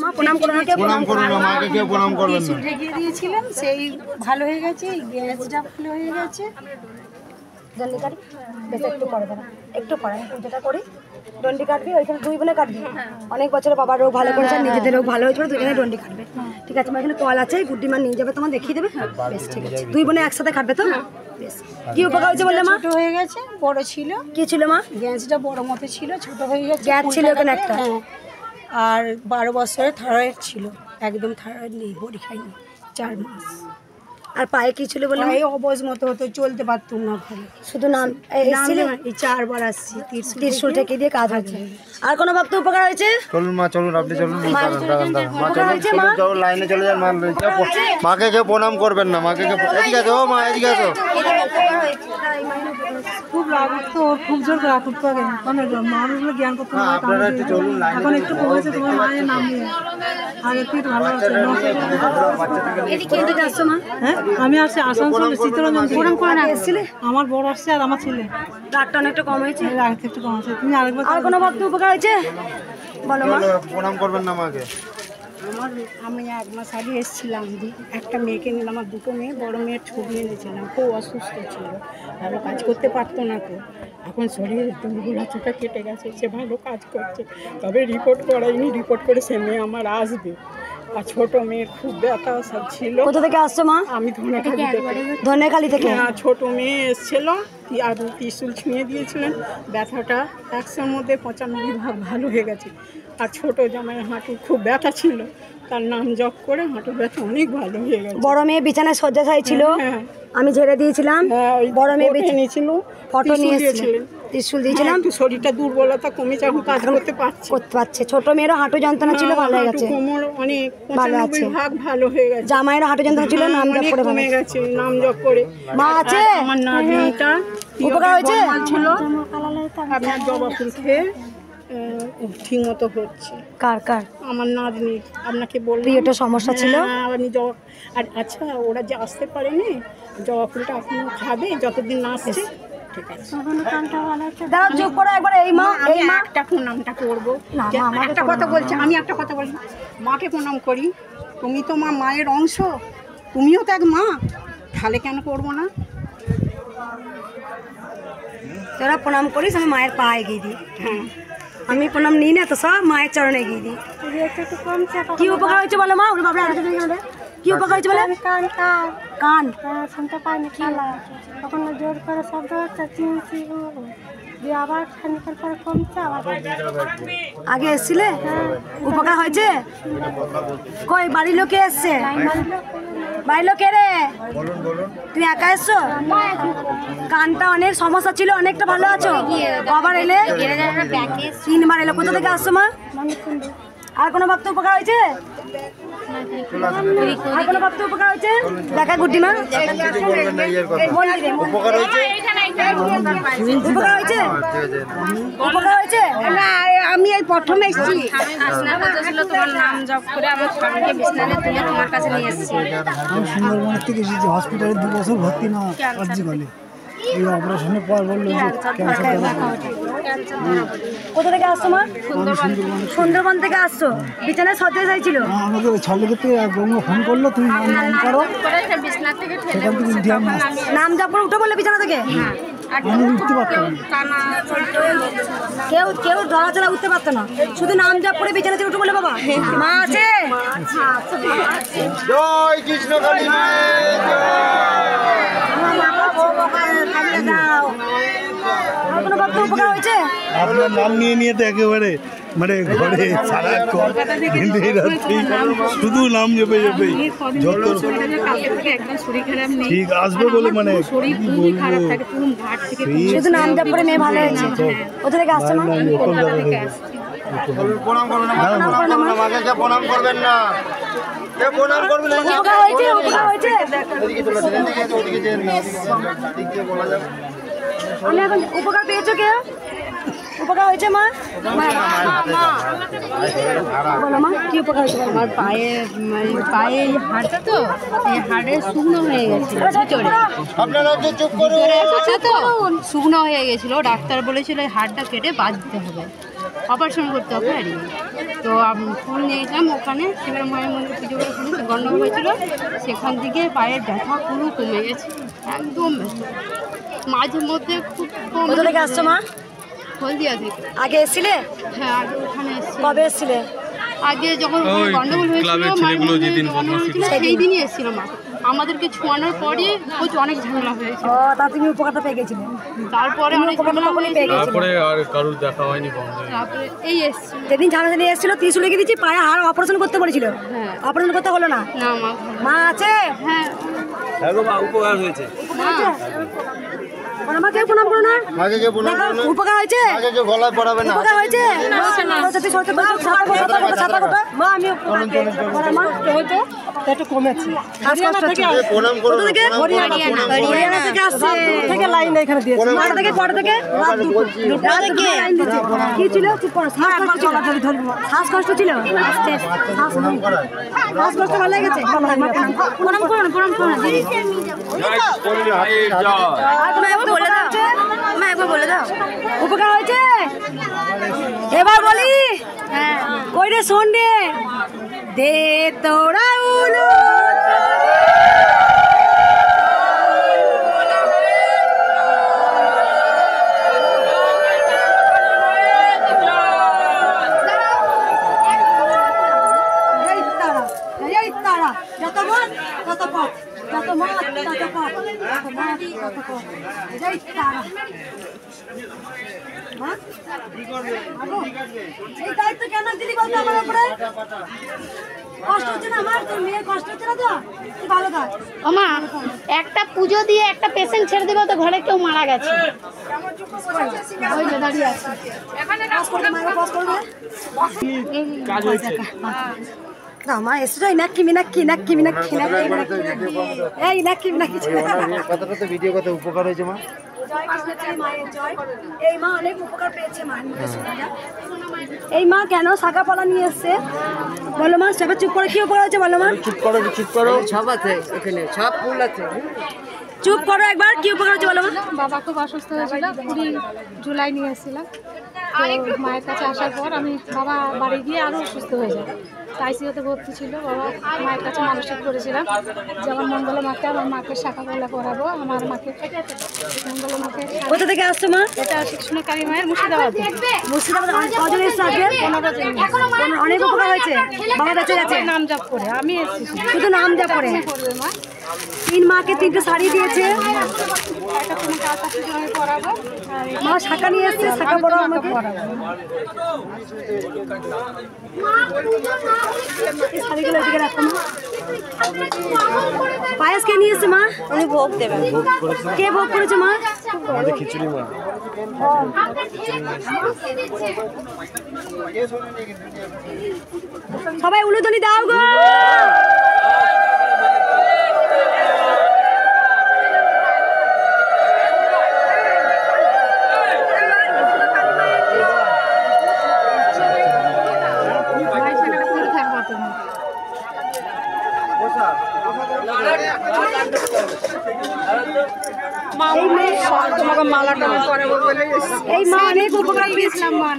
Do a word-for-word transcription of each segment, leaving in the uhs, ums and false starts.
প্রণাম করো না, কেউ প্রণাম করুন না, মাকে কেউ প্রণাম করবেন না। ঢেকিয়ে দিয়েছিলাম, সেই ভালো হয়ে গেছে, গ্যাসটা ভালো হয়ে গেছে। দণ্ডি কাটবি, বেশ একটু পরে দাঁড়া, একটু পরে আমি পুজোটা করি। দণ্ডি কাটবি, ওইখানে দুই বোনে কাটবি। অনেক বছরে বাবার রোগ ভালো করেছে, নিজেদের রোগ ভালো হয়েছিল, দুজনে দণ্ডি কাটবে। ঠিক আছে, আমার এখানে কল আছে, গুড্ডি মা নিয়ে যাবে, তোমার দেখিয়ে দেবে। বেশ ঠিক আছে, দুই বোনে একসাথে কাটবে তো? বেশ। কি উপকার হয়েছে বললে মা? ছোট হয়ে গেছে, বড় ছিল। কি ছিল মা? গ্যাসটা বড় মতো ছিল, ছোট হয়ে গেছে। গ্যাস ছিল এখানে একটা। আর বারো বছরে থাইরয়েড ছিল, একদম থাইরয়েড নেই, বড়ি খাইনি চার মাস। আর পায়ে কি ছিল বলে? এই অবজ মতো হতো, চলতে পারতাম না ভালো। শুধু নাম এই চারবার আসছি, ত্রিশূল থেকে দিয়ে কাজ হয়েছে। আর কোনো ভক্ত উপকার হয়েছে? চলুন মা, চলুন, আপনি চলুন, মা চলুন, চলুন, লাইনে চলে যান। মা মাকে কেউ প্রণাম করবেন না, মাকে কেউ। এদিকে আসো ও মা, এদিকে আসো। খুব রাগ তো, খুব জোর রাগ করতে হবে, কারণ মানুষগুলো জ্ঞান করতে হবে। আপনারা একটু চলুন, এখন একটু কমেছে তোমার মায়ের নাম নিয়ে, আর একটু ভালো আছে। হ্যাঁ, আমি আসছি আসানসোল চিত্তরঞ্জন। প্রণাম করে না এসেছিলে? আমার বড় আসছে আর আমার ছেলে। রাগটা অনেকটা কম হয়েছে, রাগ একটু কম আছে। তুমি আরেকবার। আর কোনো ভক্ত উপকার হয়েছে বলো মা? প্রণাম করবেন না মাকে। আমার আমি এক মাস আগে এসেছিলাম, একটা মেয়েকে নিলাম, আমার দুটো মেয়ে, বড় মেয়ের ছবি এনেছিলাম। খুব অসুস্থ ছিল, ভালো কাজ করতে পারতো না তো। এখন শরীরের দুর্বলতাটা কেটে গেছে, সে ভালো কাজ করছে। তবে রিপোর্ট করাইনি, রিপোর্ট করে সে মেয়ে আমার আসবে। আর ছোট মেয়ের খুব ব্যথা সব ছিল। কোথা থেকে আসছো মা? আমি ধনেখালি থেকে। ধনেখালি থেকে? হ্যাঁ, ছোট মেয়ে এসেছিল, আর ত্রিশূল ছুঁয়ে দিয়েছিলেন। ব্যথাটা একশোর মধ্যে পঁচানব্বই ভাগ ভালো হয়ে গেছে। আর ছোট জামাইয়ের হাঁটু খুব ব্যথা ছিল, তার নাম জপ করে হাঁটু ব্যথা অনেক ভালো হয়ে গেছে। বড় মেয়ে বিছানায় শয্যাশায়ী ছিল, আমি ঝেড়ে দিয়েছিলাম। বড় মেয়ে বিছানায় ছিল, ফটো নিয়েছিলেন, ত্রিশূল দিয়েছিলাম। শরীরটা দুর্বলতা কমেছে, এখন কাজ করতে পারছে করতে পারছে ছোট মেয়েরও হাঁটু যন্ত্রণা ছিল, ভালো হয়ে গেছে। কোমর অনেক পঁচানব্বই ভাগ ভালো হয়ে গেছে। জামাইয়েরও হাঁটু যন্ত্রণা ছিল, নাম জপ করে কমে গেছে, নাম জপ করে। মা আছে? আমার নাতনিটা উপকার হয়েছে ছিল, আপনার জবা ফুল খেয়ে ঠিক মতো হচ্ছে। কার কার? আমার নাতনি, আপনাকে বললাম এটা সমস্যা ছিল। আপনি জবা, আর আচ্ছা ওরা যে আসতে পারেনি, জবা ফুলটা এখনো খাবে যতদিন না আসছে। ঠিক আছে, দাঁড়াও, চুপ করো একবার। এই মা, এই মা একটা প্রণামটা করবো। একটা কথা বলছি, আমি একটা কথা বলি, মাকে প্রণাম করি। তুমি তো মা মায়ের অংশ, তুমিও তো এক মা, তাহলে কেন করবো না? তোরা প্রণাম করিস, আমি মায়ের পা এগিয়ে দিই। হ্যাঁ, আমি প্রণাম নিই না তো, সব মায়ের চরণে এগিয়ে দিই। কি উপকার হয়েছে বলো মা? ওর বাবা কি উপকার হয়েছে বলে? কান কান শুনতে পাইনি, তখন জোর করে শব্দ হচ্ছে, দিয়ে আবার খানিকের পরে কমছে, আবার আগে এসছিলে। উপকার হয়েছে? কই বাড়ির লোকে এসছে? বাড়ির লোক রে? তুমি একা এসছো? কানটা অনেক সমস্যা ছিল, অনেকটা ভালো আছো? আবার এলে? তিনবার এলো। কোথা থেকে আসছো মা? আর কোনো ভক্ত উপকার হয়েছে? আর কোনো ভক্ত উপকার হয়েছে? দেখা গুড্ডি মা উপকার হয়েছে? উপকার হয়েছে? উপকার হয়েছে? না, আমি এই প্রথম এসেছি। তোমার নাম জপ করে আমার স্বামীকে বিছানায় তুলে তোমার কাছে নিয়ে এসেছি। আমি সুন্দরবন থেকে এসেছি, হসপিটালে দু বছর ভর্তি না আর্জি বলে। এই অপারেশনের পর বললো যে ক্যান্সার। কোথা থেকে আসছো মা? সুন্দরবন থেকে আসছো, বিছানায় শয্যায় চাইছিল। আমাকে ওই ছলের বৌমা ফোন করলো, তুমি নাম করো, সেখান থেকে উঠে আমি নাম জপ করে উঠে বললে বিছানা থেকে। আমি উঠতে পারতাম না, কেউ কেউ দড়াচড়া উঠতে পারতো না, শুধু নাম জপ করে বিছানা থেকে উঠে বলে বাবা মা আছে। জয় কৃষ্ণ কালী মায়ের উপকার হয়েছে? আপনার নাম নিয়ে নিয়ে তো একেবারে মানে ঘরে সারাক্ষণ শুধু নাম জপে জপে যত ঠিক আসবে বলে মানে শুধু নাম জপ করে মেয়ে ভালো হয়েছে। কোথা থেকে আসছে মা? প্রণাম করবেন না, মাকে কে প্রণাম করবেন না, কে প্রণাম করবেন না। উপকার হয়েছে? উপকার হয়েছে? আমি এখন উপকার পেয়েছো কেউ? উপকার হয়েছে মা? বলো মা, কি উপকার হয়েছে? আমার পায়ে পায়ে হাড়টা তো এই হাড়ে শুকনো হয়ে গেছিল, ভিতরে তো শুকনো হয়ে গেছিল। ডাক্তার বলেছিল এই হাড়টা কেটে বাদ দিতে হবে, অপারেশন করতে হবে। আর তো আমি ফুল নিয়ে গেলাম ওখানে, সেখানে মায়ের মন্দিরে পুজো করে ওখানে গন্ডগোল হয়েছিল, সেখান থেকে পায়ের ব্যথা পুরো কমে গেছে, একদম ব্যথা। মাঝে মধ্যে খুব কম। কোথা থেকে আসছো মা? হলদিয়া থেকে। আগে এসেছিলে? হ্যাঁ, আগে ওখানে এসেছি। কবে এসেছিলে? আগে যখন গন্ডগোল হয়েছিল সেই দিনই এসেছিল মা। আমাদেরকে ছোঁয়ানোর পরে অনেক ঝামেলা হয়েছে। ও, তা তুমি উপকারটা পেয়ে গেছিলে? তারপরে অনেক ঝামেলা হয়েছে, তারপরে আর কারোর দেখা হয়নি বন্ধ। তারপরে এই এসেছিল। যেদিন ঝামেলা নিয়ে এসেছিল ত্রিশূল রেখে দিচ্ছি, পায়ে হাড় অপারেশন করতে বলেছিল। হ্যাঁ। অপারেশন করতে হলো না? না মা। মা আছে? হ্যাঁ। উপকার হয়েছে। মা কেউ প্রণাম করো না? মাকে কেউ প্রণাম করো না? উপকার হয়েছে? মাকে কেউ গলায় পড়াবে না? উপকার হয়েছে? মা আমি একটু কমেছি। প্রণাম করো না, প্রণাম করো না, প্রণাম করো না। হরিয়ানা থেকে আসছে, থেকে লাইন এখানে দিয়েছে। কটা থেকে কটা থেকে? রাত দুটো থেকে লাইন দিয়েছে। কি ছিল? চুপ করো। শ্বাসকষ্ট ছিল? শ্বাসকষ্ট ছিল? প্রণাম করা। শ্বাসকষ্ট ভালো লেগেছে? প্রণাম করো না, প্রণাম করো না দিদি। আর তুমি একবার বলে দাও, মা একবার বলে দাও উপকার হয়েছে। এবার বলি, কই রে শোন রে, দে তোরা উলু যত মত তত পথ, যত মত তত পথ, যত মত তত পথ। জয় তারা। মা এই দায়িত্ব কেন দিলি বলতো আমার উপরে? কষ্ট হচ্ছে না আমার? তোর মেয়ের কষ্ট হচ্ছে না তো? তুই ভালো থাক। ও মা, একটা পুজো দিয়ে একটা পেশেন্ট ছেড়ে দিল তো ঘরে কেউ মারা গেছে। ওই যে দাঁড়িয়ে আছে। পাস করবে, মায়ের পাস করবে। কাজ হয়েছে। না মা এসে যাই নাকি মিনাক্কি নাক্কি মিনাক্কি নাক্কি মিনাক্কি। এই নাক্কি মিনাক্কি কথাটা তো ভিডিও কথা উপকার হয়েছে মা। এই মা অনেক উপকার পেয়েছে মা। এই মা কেন শাখা পালা নিয়ে এসছে বলো মা? সবাই চুপ করে, কি উপকার হয়েছে বলো মা? চুপ করো, চুপ করো। সব আছে এখানে, সব ফুল আছে। চুপ করো একবার, কি উপকার হয়েছে বলো মা? বাবা খুব অসুস্থ হয়েছিল, কুড়ি জুলাই নিয়ে এসেছিলাম। তো মায়ের কাছে আসার পর আমি বাবা বাড়ি গিয়ে আরও অসুস্থ হয়ে যায়। আইসিইউতে ভর্তি ছিল। বাবা মায়ের কাছে মানসিক করেছিলাম যে আমার মঙ্গলা মাকে, আমার মাকে শাখা পালা পড়াবো, আমার মাকে মঙ্গলা মাকে। কোথা থেকে আসছো মা? এটা শিক্ষণকারী মায়ের মুর্শিদাবাদ। মুর্শিদাবাদ। কজন এসছে আজকে? পনেরো জন। অনেক উপকার হয়েছে, বাবা কাছে গেছে। নাম জপ করে আমি এসেছি। শুধু নাম যা পড়ে। করবে মা, তিন মাকে তিনটে শাড়ি দিয়েছে। একটা তোমাকে আটটা শিশু আমি পড়াবো, আর মা শাখা নিয়ে এসছে, শাখা বড় আমাকে। এই শাড়িগুলো এদিকে রাখো মা। পায়েস কে নিয়ে এসছে মা? উনি ভোগ দেবেন। কে ভোগ করেছে মা? আমাদের খিচুড়ি মা। সবাই উলুধ্বনি দাও গো। এই মা অনেক উপকার পেয়েছিলাম মা।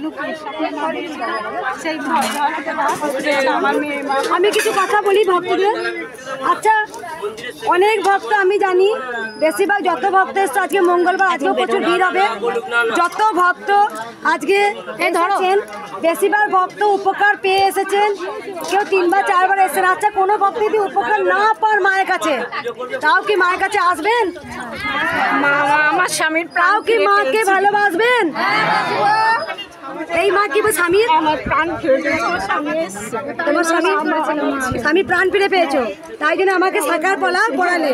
আমি কিছু কথা বলি ভক্তদের। আচ্ছা, অনেক ভক্ত আমি জানি, বেশিরভাগ যত ভক্ত এসছে আজকে মঙ্গলবার, আজকেও প্রচুর ভিড় হবে। যত ভক্ত আজকে এসেছেন, বেশিরভাগ ভক্ত উপকার পেয়ে এসেছেন। কেউ তিনবার চারবার এসেছেন। আচ্ছা, কোনো ভক্ত যদি উপকার না পান মায়ের কাছে, তাও কি মায়ের কাছে আসবেন? আমার স্বামীর তাও কি মাকে ভালোবাসবেন? এই মা কি স্বামীর? আমার প্রাণ ফিরে স্বামী এসছে। তোমার স্বামী স্বামী প্রাণ ফিরে পেয়েছো, তাই জন্য আমাকে শাখার পলা পড়ালে।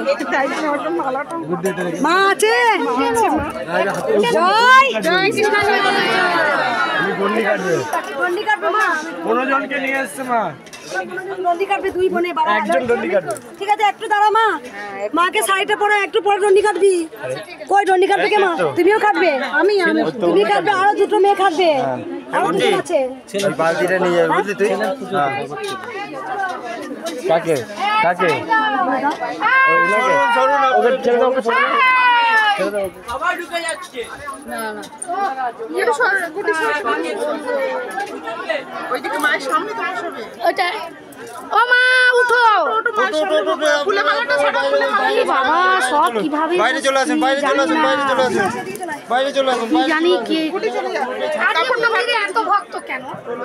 মা আছে? জয় জয় কৃষ্ণ। গন্ডি কাটবে। গন্ডি কাটবে মা? পনেরো জনকে নিয়ে এসছে মা। গন্ডি কাটবে দুই বোনে। একজন গন্ডি কাটবে। ঠিক আছে, একটু দাঁড়া মা। মাকে শাড়িটা পরে একটু পরে দণ্ডি কাটবি। কই দণ্ডি কাটবে কে মা? তুমিও কাটবে? আমি আমি তুমি কাটবে, আরো দুটো মেয়ে কাটবে। আরো দুটো আছে। ওই বালতিটা নিয়ে যাবে, বুঝলি তুই? হ্যাঁ। কাকে কাকে? ওকে ছেড়ে দাও, ওকে ছেড়ে দাও। ওটা ও মা উঠো বাবা সব কিভাবে বাইরে চলে আসেন বাইরে চলে আসেন বাইরে চলে আসেন বাইরে চলে আসেন কি জানি কে এত ভক্ত কেন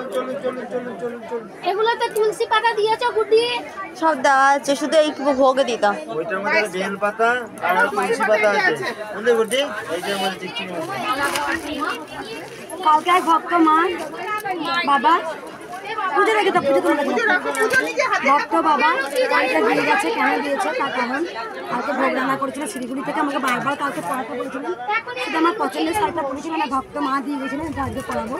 এগুলোতে তুলসী পাতা দিয়েছো গুড্ডি সব দেওয়া আছে, শুধু এই ভোগে দিতাম। ওইটার মধ্যে বেল পাতা আর তুলসী পাতা আছে বুঝলে গুটি এইটার মধ্যে চিকচিক কালকে এক ভক্ত মা বাবা পুজো রেখে তো পুজো করে ভক্ত বাবা কালকে দিয়ে গেছে, কেন দিয়েছে তার কারণ কালকে ভোগ রান্না করেছিল শিলিগুড়ি থেকে, আমাকে বারবার কালকে পড়াতে বলেছিলেন, সেটা আমার পছন্দের শাড়িটা পড়েছিল না, ভক্ত মা দিয়ে গেছিলেন, এটা আজকে পড়াবো।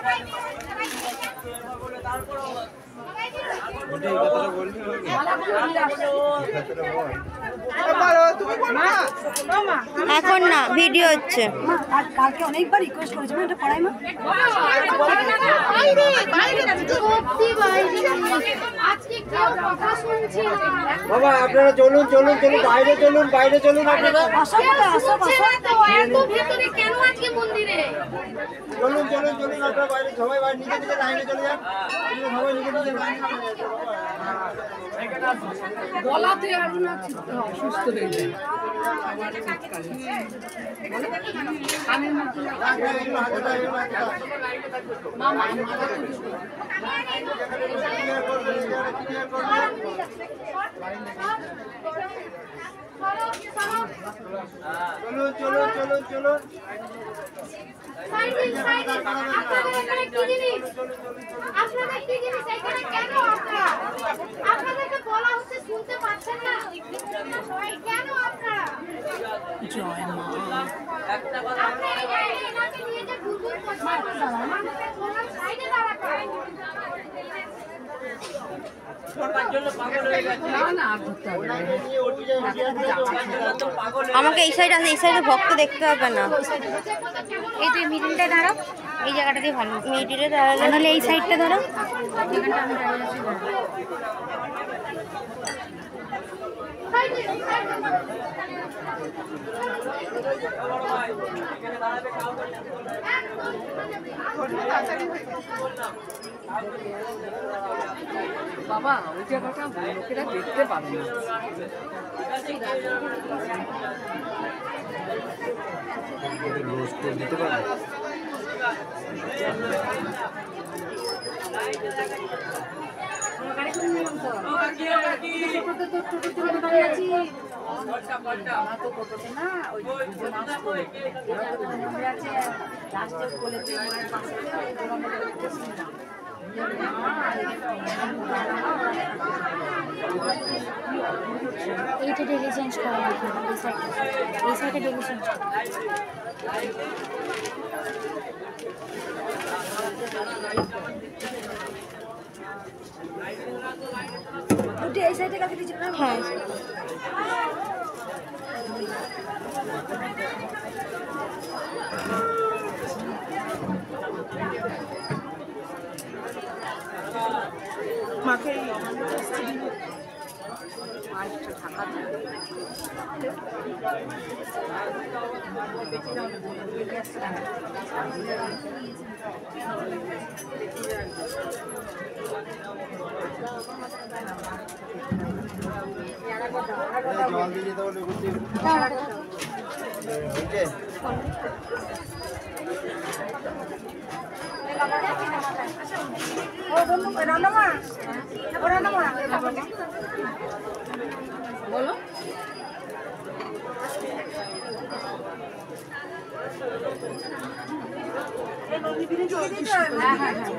এখন না, ভিডিও হচ্ছে। কালকে অনেকবার রিকোয়েস্ট করেছে, এটা পড়াই মা। বাবা আপনারা চলুন চলুন চলুন বাইরে চলুন বাইরে চলুন আপনারা কেন আজকে মন্দিরে চলুন চলুন চলুন আপনারা বাইরে সবাই বাইরে নিজে নিজে লাইনে চলে যান সবাই নিজে নিজে লাইনে চলে যান গলাতে আরো না অসুস্থ হয়ে যায় চলুন চলুন চলুন চলুন আপনাদের কি জিনিস এখানে কেন আপনারা আপনাদেরকে বলা হচ্ছে শুনতে পাচ্ছেন না কেন আপনারা জয় মা আপনারা এনাকে নিয়ে যে বুলবুল করছেন আমাদের ওনার সাইডে দাঁড়াতে আমাকে এই সাইড আছে, এই সাইডে ভক্ত দেখতে হবে না। এই যে মিডিলটা দাঁড়াও, এই জায়গাটা দিয়ে ভালো মিডিলে দাঁড়ালে নাহলে এই সাইডটা ধরো, যেখানটা আমি দাঁড়িয়ে আছি বাবা ওই জায়গাটা লোকেরা দেখতে পাবে না। দিতে পারবে এইটা ডেলি চেঞ্জ করা লাগবে, এই সাইডে এই সাইডে ডেলি চেঞ্জ করা এই সাইডে কাকে দিচ্ছি না? হ্যাঁ মাকে জল দিয়ে যেতে বলে গুটি বলো হ্যাঁ হ্যাঁ হ্যাঁ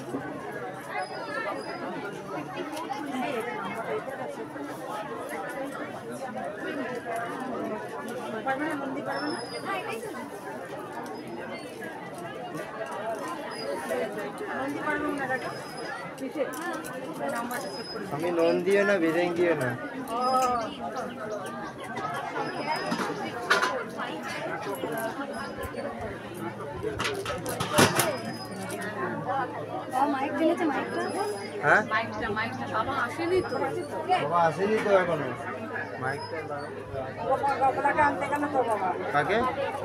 আমি নন দিও না বিদেং দিও না মাইক দিয়েছে মাইকটা হ্যাঁ মাইকটা মাইকটা বাবা আসেনি তো বাবা আসেনি তো এখনো মাইকটা কাকে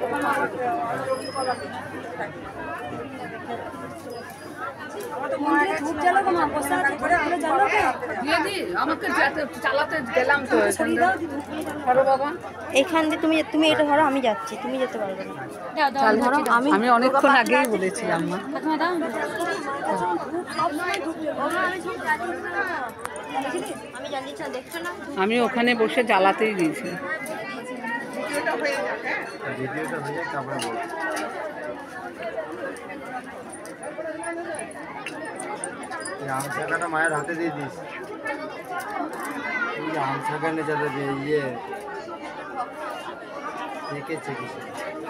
দিয়ে দি আমাকে যেতে- চালাতে গেলাম তো এখান দিয়ে। ধরো বাবা এখান দিয়ে তুমি তুমি এটা ধরো, আমি যাচ্ছি, তুমি যেতে পারবে না। ধরো আমি আমি অনেকক্ষণ আগেই বলেছিলাম মা আমি জানিস না, দেখছো না? আমি ওখানে বসে জ্বালাতেই দিয়েছি ভিডিওটা হয়ে যায় তারপরে বলবো এই আম শাখাটা মায়ের হাতে দিয়ে দিস এই যে আম শাখা নিয়ে যাবে যে ইয়ে দেখেছে কিছু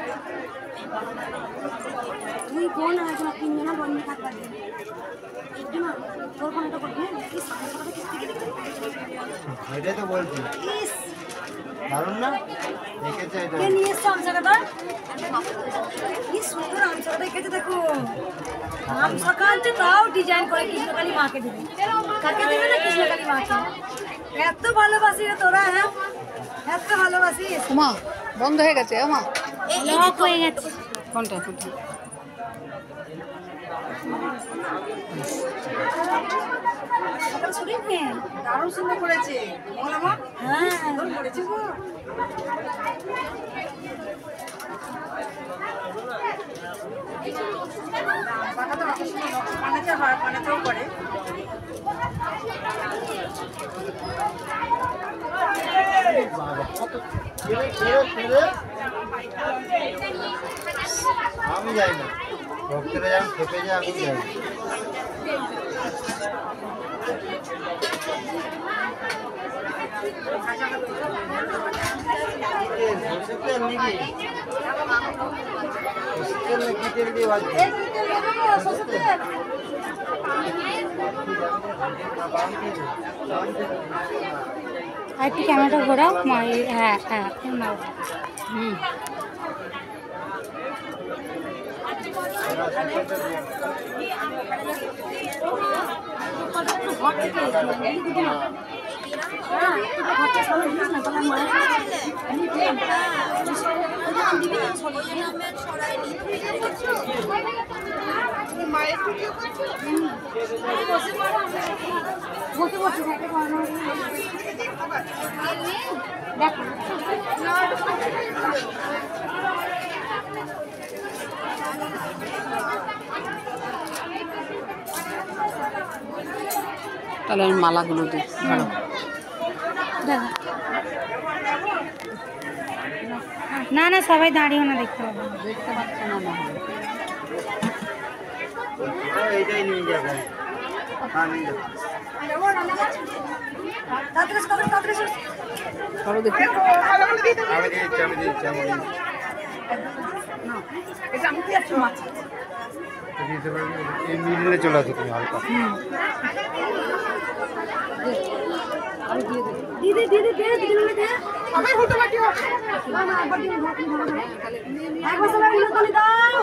তুই কোন এখন তিনজনা বন্ধু থাকবা না তোর ফোনটা করবি এটাই তো বলছি ইস দারুণ না দেখেছে এটা কে নিয়ে এসছো আমসাকাটা কি সুন্দর আমসাকাটা এঁকেছে দেখো আমসাকাটা তাও ডিজাইন করে কৃষ্ণকালী মাকে দিবে কাকে দেবে না কৃষ্ণকালী মাকে এত ভালোবাসি রে তোরা হ্যাঁ এত ভালোবাসিস মা বন্ধ হয়ে গেছে মা লক হয়ে গেছে কোনটা কোনটা দারুণ সুন্দর করেছে হ্যাঁ সুন্দর করেছে গো আমি যাই না ভক্তরা যেমন খেপে যায় আমি যাই তেল নাকি তেল নাকি তেল দিয়ে ভাজবে আর একটু ক্যামেরাটা ঘোরাও হ্যাঁ হ্যাঁ হুম বসে বসে দেখো তাহলে আমি মালাগুলো দিই ধরো না না সবাই দাঁড়িয়ে না দেখতে পাবো দেখতে পাচ্ছে না না এইটাই নিয়ে যাবে হ্যাঁ নিয়ে যাবে ধরো দেখি আমি দিচ্ছি আমি দিচ্ছি আমি দিতে পারবি এই মিডিলে চলে আসো তুমি হালকা দিদি দিদি দে দিদি মিলে দে সবাই হতে বাকি হবে না না একবার দিন একবার সবাই মিলে তালি দাও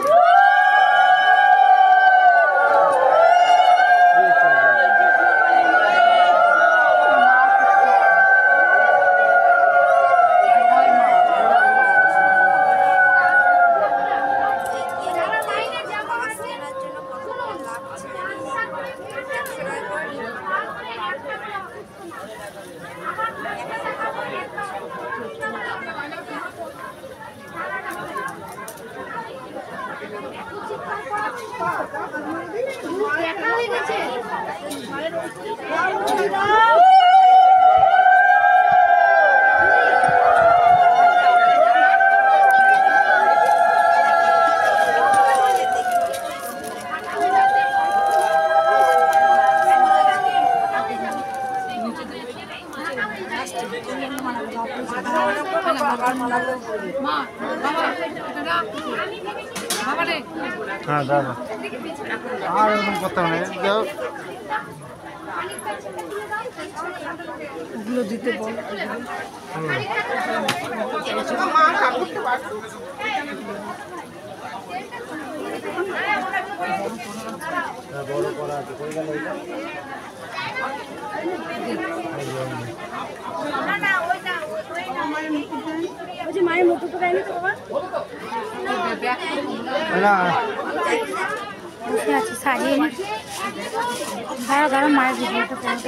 হ্যাঁ দাদা আর এরকম করতে হবে না যাও ওগুলো দিতে বল হুম। হ্যাঁ বড় করা আছে কই গেল এটা বলছি মায়ের মুকুট তো দেয়নি তো বাবা? না বসে আছি সারিয়ে নি দাঁড়া দাঁড়া মায়ের ভিডিওটা করতে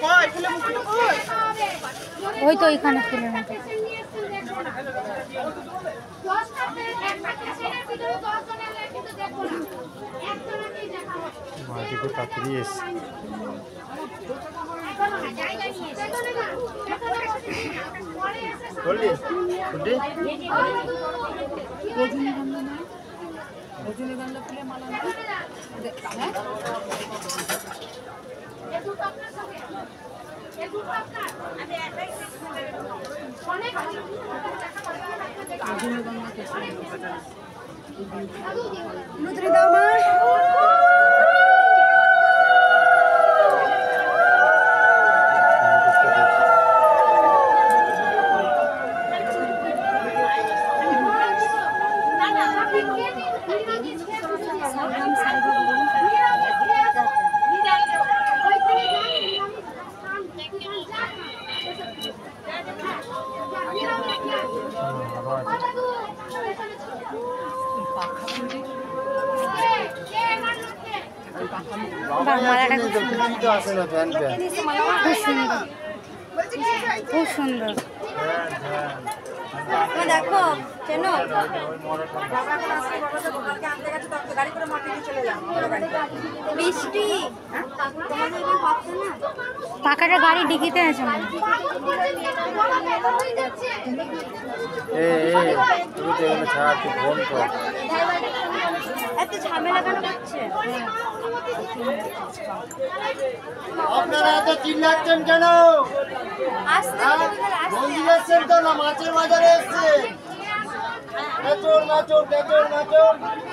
ওই তো ওইখানে ফুলের মতো মাটিতে তাড়াতাড়ি এসছে বললি বুঝলি রজনীগন্ধা ফুলের মালা না লুতরি দাও মা। আসে না ফ্যান ফ্যান খুব সুন্দর দেখো কেন বৃষ্টি পাখাটা গাড়ি ডিকিতে আছে এ এ তুই তো এখানে ছাড় তুই ফোন কর এত ঝামেলা কেন করছে? আপনারা এত চিল্লাচ্ছেন কেন? মন্দিরে এসছেন তো না মাছের বাজারে এসছেন? নাচুন নাচুন নাচুন নাচুন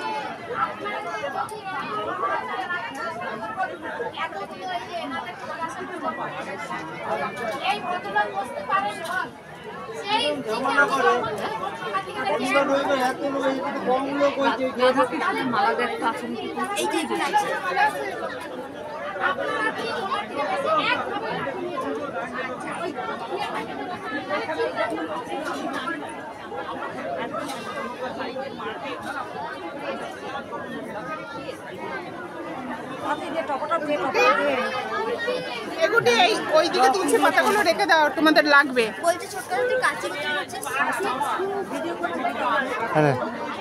মালা দেখতে আসেন এগুলি এই ওইদিকে তুলসী পাতাগুলো রেখে দাও, তোমাদের লাগবে। বলছে ছোট তুই কাছে ভিডিও করে হ্যাঁ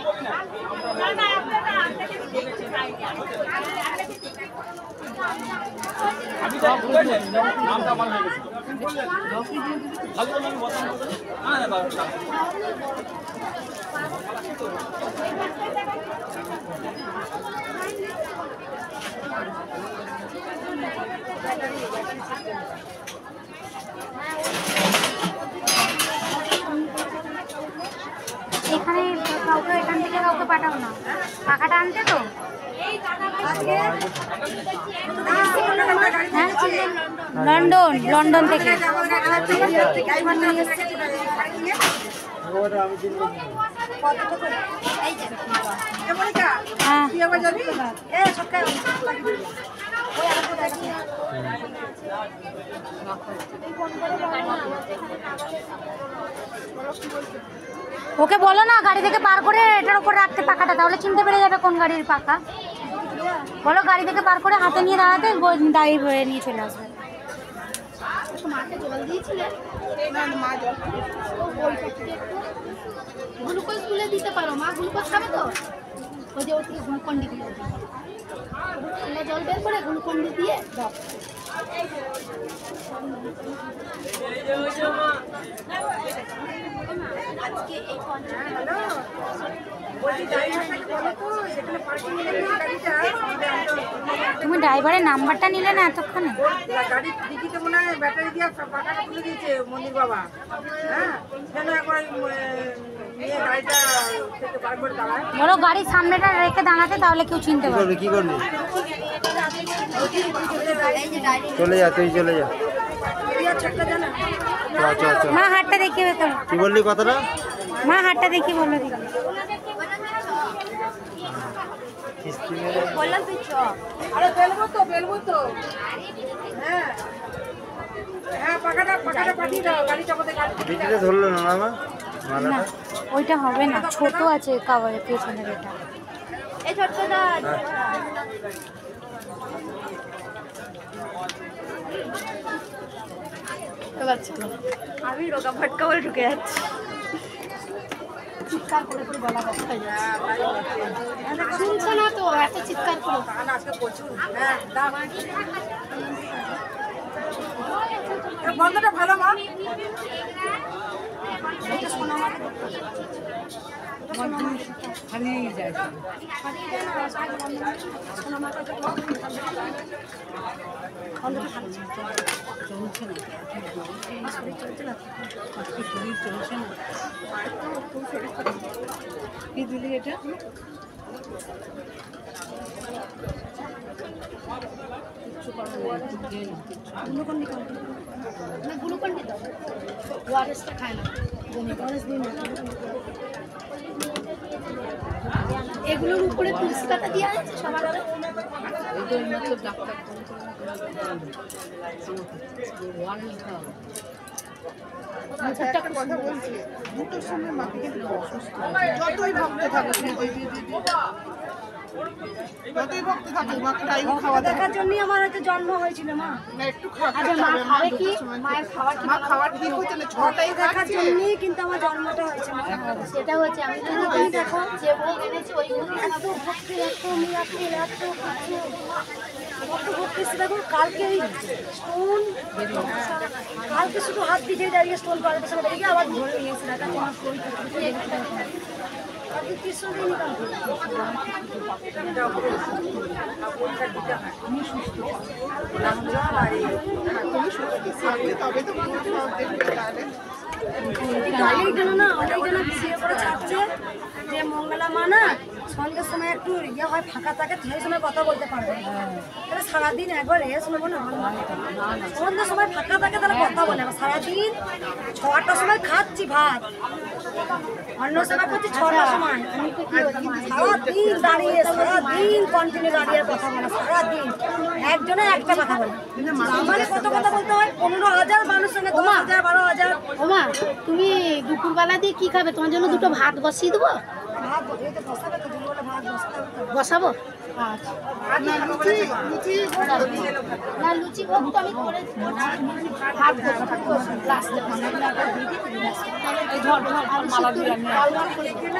এখানে কাউকে এখান থেকে কাউকে পাঠাও না পাখাটা আনতে তো লন্ডন লন্ডন থেকে ওকে বলো না গাড়ি থেকে পার করে এটার উপর রাখতে পাখাটা, তাহলে চিনতে পেরে যাবে কোন গাড়ির পাখা। বলো গাড়ি থেকে পার করে হাতে নিয়ে দাঁড়াতে, দাঁড়িয়ে হয়ে নিয়ে চলে আসবে। গ্লুকোজ তুলে দিতে পারো, মা গ্লুকোজ খাবে তো? ওই যে ওর থেকে গ্লুকন ডি দিয়ে ঠান্ডা জল বের করে গ্লুকন ডি দিয়ে দাও। আজকে এই তুমি ড্রাইভারের নাম্বারটা নিলে না এতক্ষণে? গাড়ির ডিকিতে মনে হয় ব্যাটারি দিয়ে পাখাটা তুলে দিয়েছে মন্দির বাবা। হ্যাঁ যেন একবার নিয়ে গাড়িটা থেকে বার করে দাঁড়ায়। বলো গাড়ির সামনেটা রেখে দাঁড়াতে, তাহলে কেউ চিনতে পারবে। কি করবি? চলে যা, তুই চলে যা। মা হাতটা দেখিয়ে করো। কি বললি কথাটা? মা হাতটা দেখি বলো দেখি। বললাম তুই চ। আরে বেলবো তো বেলবো তো হ্যাঁ হ্যাঁ পাখাটা পাখাটা পাঠিয়ে দাও গাড়ি চাপাতে গাড়ি বিটিতে ধরলো না মামা না মালাটা ওইটা হবে না, ছোট আছে কাভারের পেছনের এটা। এই ছোট্টটা আমি রোগা ফটকা বলে ঢুকে যাচ্ছি। চিৎকার করে করে গলা ব্যথা হয়ে যাচ্ছে। শুনছো না তো এত চিৎকার করে। কান আজকে প্রচুর হ্যাঁ দাও এর গন্ধটা ভালো মা হারিয়ে যায় চলছে না শরীর চলছে না আজকে শরীর চলছে না কি দিলি এটা গ্লুকন্ডি দাও, ওআরএসটা খায় না, ওআরএস দিন না। এগুলোর উপরে তুলসী পাতা দেওয়া আছে সবার আগে। একটা কথা বলছি দুটোর সময় মাকে কিন্তু অসুস্থ যতই ভক্ত থাকুক যতই ভক্ত থাকুক মাকে টাইম খাওয়া দেখার জন্যই আমার হয়তো জন্ম হয়েছিল মা। না একটু খাওয়া আচ্ছা মা খাবে কি? মায়ের খাওয়ার মা খাওয়ার ঠিক হচ্ছে না ছটাই দেখার জন্যই কিন্তু আমার জন্মটা হয়েছে মা। সেটা হচ্ছে আমি কিন্তু তুমি দেখো যে ভোগ এনেছি ওই ভোগ এত ভক্তি এত মিরাক্কেল এত কিছু কত ভক্তি এসেছে দেখো। কালকে ওই স্টোন কালকে শুধু হাত দিয়ে দাঁড়িয়ে স্টোন পাড়ার পেছনে বেরিয়ে আবার ধরে নিয়েছে দেখা তোমার শরীর কালকে কিছু দিন তবে তো অনেক জন না অনেক জন বিয়ে করে ছাড়ছে যে মঙ্গলা মা না সন্ধ্যের সময় একটু ইয়ে হয় ফাঁকা থাকে সেই সময় কথা বলতে পারবে তাহলে সারাদিন একবার এ শুনবো না সন্ধ্যের সময় ফাঁকা থাকে তাহলে কথা বলে সারাদিন ছটার সময় খাচ্ছি ভাত অন্য সময় করছি ছটার সময় সারাদিন দাঁড়িয়ে সারাদিন কন্টিনিউ দাঁড়িয়ে কথা বলে সারাদিন একজনে একটা কথা বলে মানে কত কথা বলতে হয় পনেরো হাজার মানুষ সঙ্গে দশ হাজার বারো হাজার। ওমা তুমি দুপুরবেলা দিয়ে কি খাবে? তোমার জন্য দুটো ভাত বসিয়ে দেবো। ভাত এই তো বসাবে তো দুপুরবেলা ভাত বসাতে হবে। বসাবো না লুচি লুচি না লুচি ভোগ তো আমি করে ভাত বসাবো লাস্টে।